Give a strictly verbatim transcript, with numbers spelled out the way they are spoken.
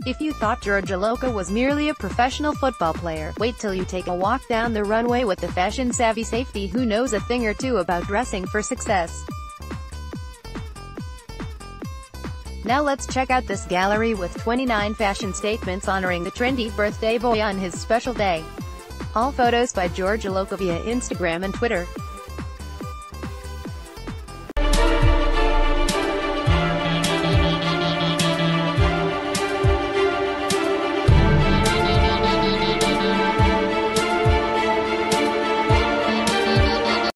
If you thought George Iloka was merely a professional football player, wait till you take a walk down the runway with the fashion-savvy safety who knows a thing or two about dressing for success. Now let's check out this gallery with twenty-nine fashion statements honoring the trendy birthday boy on his special day. All photos by George Iloka via Instagram and Twitter.